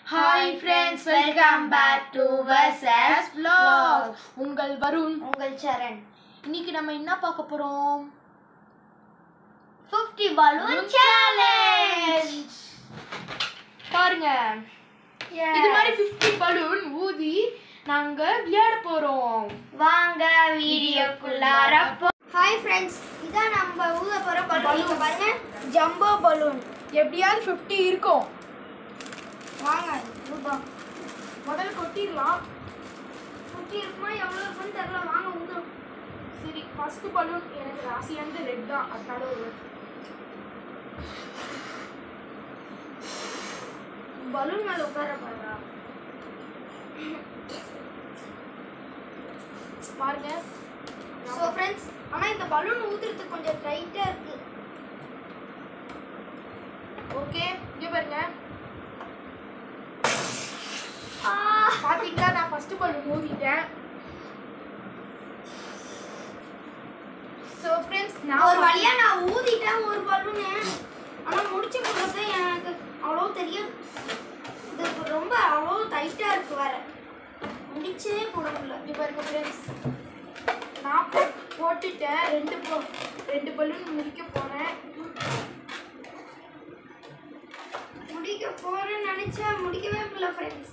Hi friends, welcome back to Versus Vlogs. உங்கள் வருண், உங்கள் சரண். இன்னைக்கு நம்ம என்ன பார்க்க போறோம்? 50 balloon challenge. பாருங்க. இது மாதிரி 50 பலூன் ஊதி நாங்க விளையாட போறோம். வாங்க வீடியோக்குள்ளார போ. Hi friends, இதான் நம்ம ஊத போற பலூன். பாருங்க, ஜம்போ பலூன். எப்படியாவது 50 இருக்கும். வாங்க ஊதலாம். முதல்ல கொட்டிடலாம். குட்டி இருக்குமா எவ்வளவு இருக்குன்னு தெரியல. வாங்க ஊதலாம். சரி, ஃபர்ஸ்ட் பலூன் எனக்கு ராசியானது ரெட் தான். அதனால ஒரு பலூன் மேல உட்கார பாருங்க. பாருங்க. சோ फ्रेंड्स, ஆனா இந்த பலூன் ஊதுறதுக்கு கொஞ்சம் டைட்டா இருக்கு. ஓகே, இங்க பாருங்க. பாத்தீங்களா, நான் ஃபர்ஸ்ட் பலூன் ஊதிட்டேன். சோ फ्रेंड्स, நான் ஒரு வழியா நான் ஊதிட்டேன் ஒரு பலூன். ஆனா முடிச்சு போறது எனக்கு அவ்வளவு தெரியும். இது ரொம்ப அவ்வளவு டைட்டா இருக்கு வேற. முடிச்சே போட முடியல. இங்க பாருங்க फ्रेंड्स, நான் போட்டுட்டேன். ரெண்டு பலூன் முடிக்க போறேன். முடிக்க போறேன்னு நினைச்சேன், முடிக்கவே முடியல ஃப்ரெண்ட்ஸ்.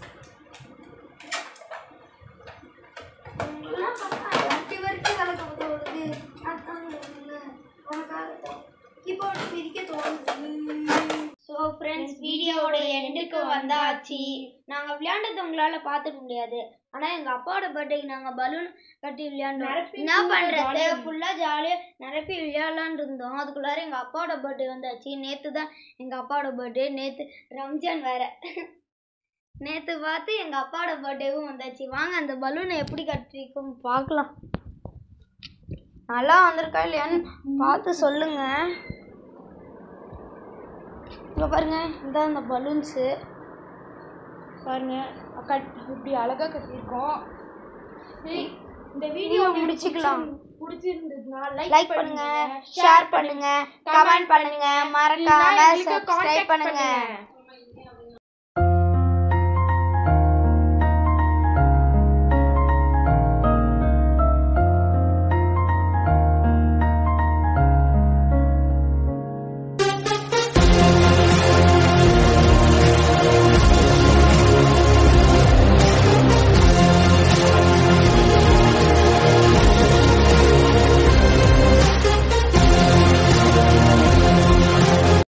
உங்களெல்லாம் பார்த்தா அடி வரைக்கும் விளக்க தோணுது. அதான் உனக்காக கீபோர்டு பிரிக்க தோணுது. ஸோ ஃப்ரெண்ட்ஸ், வீடியோவோட எண்டுக்கு வந்தாச்சு. நாங்கள் விளையாண்டது உங்களால் பார்த்துக்க முடியாது. ஆனால் எங்கள் அப்பாவோட பர்த்டேக்கு நாங்கள் பலூன் கட்டி விளையாண்டோம். என்ன பண்ணுறது, ஃபுல்லாக ஜாலியாக நிரப்பி விளையாடலான்னு இருந்தோம். அதுக்குள்ளார எங்கள் அப்பாவோட பர்த்டே வந்தாச்சு. நேற்று தான் எங்கள் அப்பாவோட பர்த்டே. நேற்று ரம்ஜான் வேறு. நேற்று பார்த்து எங்கள் அப்பாவோட பர்த்டேவும் வந்தாச்சு. வாங்க அந்த பலூனை எப்படி கட்டிருக்கும் பார்க்கலாம். நல்லா வந்திருக்கா இல்லையான்னு பார்த்து சொல்லுங்க. இங்கே பாருங்க, இதான் இந்த பலூன்ஸு பாருங்க, இப்படி அழகா கட்டியிருக்கோம். சரி, இந்த வீடியோ முடிச்சுக்கலாம். பிடிச்சிருந்ததுன்னா லைக் பண்ணுங்க, ஷேர் பண்ணுங்க, கமெண்ட் பண்ணுங்க, மறக்காம சப்ஸ்கிரைப் பண்ணுங்க.